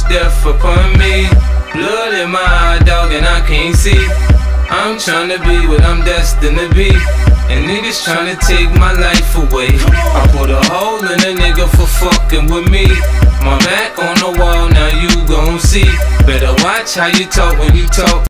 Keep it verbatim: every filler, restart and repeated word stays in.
death upon me. Blood in my eye, dog, and I can't see. I'm tryna be what I'm destined to be, and niggas tryna take my life away. I put a hole in a nigga for fucking with me. My back on the wall, now you gon' see. Better watch how you talk when you talk.